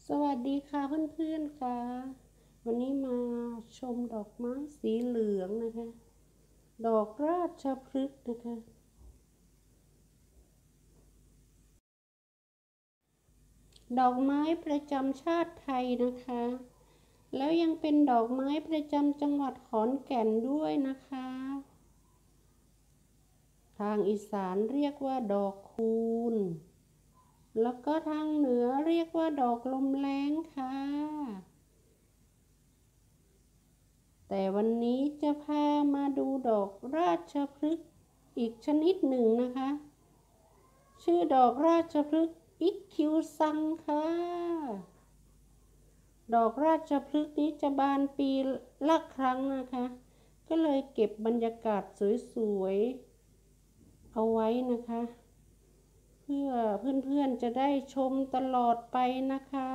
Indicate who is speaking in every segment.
Speaker 1: สวัสดีค่ะเพื่อนๆค่ะวันนี้มาชมดอกไม้สีเหลืองนะคะดอกราชพฤกษ์นะคะดอกไม้ประจำชาติไทยนะคะแล้วยังเป็นดอกไม้ประจำจังหวัดขอนแก่นด้วยนะคะทางอีสานเรียกว่าดอกคูณแล้วก็ทางเหนือเรียกว่าดอกลมแรงค่ะแต่วันนี้จะพามาดูดอกราชพฤกษ์อีกชนิดหนึ่งนะคะชื่อดอกราชพฤกษ์อิคคิวซังค่ะดอกราชพฤกษ์นี้จะบานปีละครั้งนะคะก็เลยเก็บบรรยากาศสวยๆเอาไว้นะคะเพื่อเพื่อนๆจะได้ชมตลอดไปนะคะ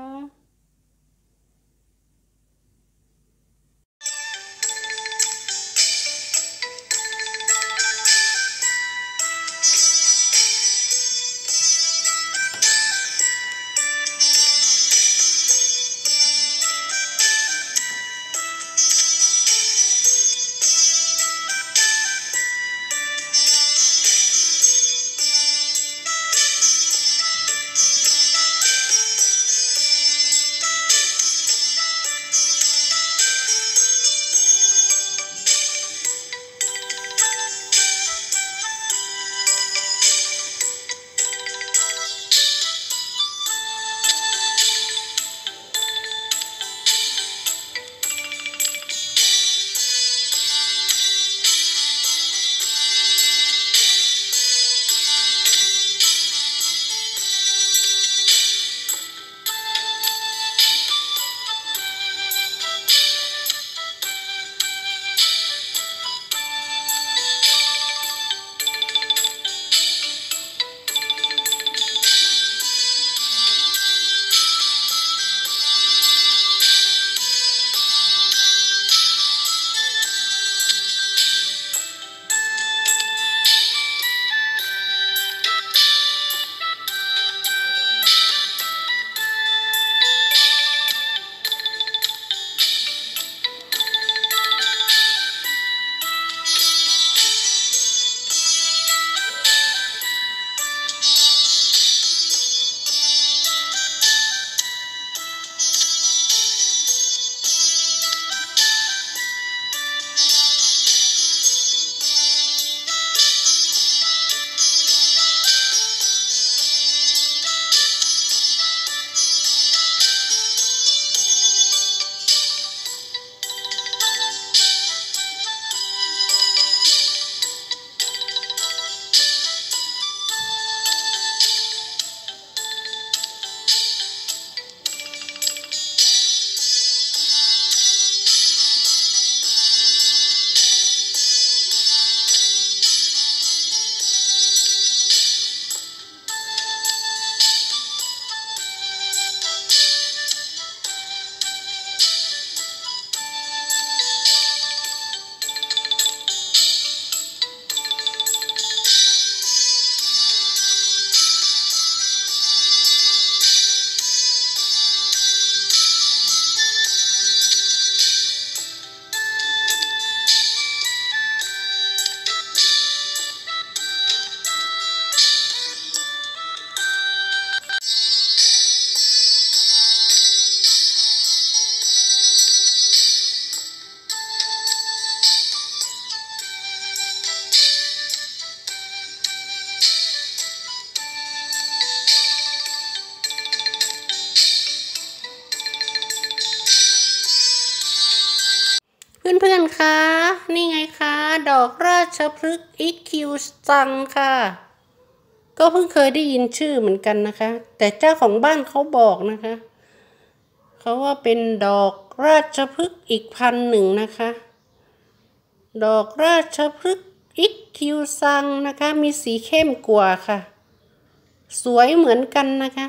Speaker 1: เพื่อนๆคะนี่ไงคะดอกราชพฤกษ์อิคคิวซังค่ะก็เพิ่งเคยได้ยินชื่อเหมือนกันนะคะแต่เจ้าของบ้านเขาบอกนะคะเขาว่าเป็นดอกราชพฤกษ์อีกพันหนึ่งนะคะดอกราชพฤกษ์อิคคิวซังนะคะมีสีเข้มกว่าค่ะสวยเหมือนกันนะคะ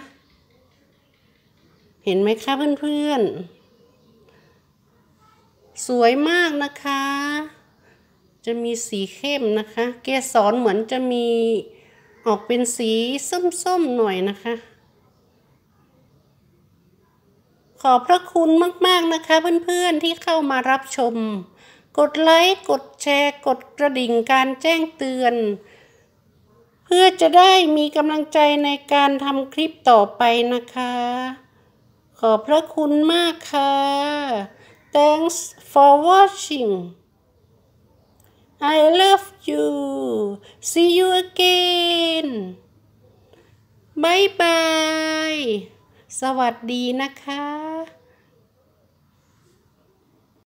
Speaker 1: เห็นไหมคะเพื่อนๆสวยมากนะคะจะมีสีเข้มนะคะเกสรเหมือนจะมีออกเป็นสีส้มๆหน่อยนะคะขอบพระคุณมากๆนะคะเพื่อนๆที่เข้ามารับชมกดไลค์กดแชร์กดกระดิ่งการแจ้งเตือนเพื่อจะได้มีกำลังใจในการทำคลิปต่อไปนะคะขอบพระคุณมากค่ะ Thanks for watching I love you see you again บ๊ายบายสวัสดีนะคะ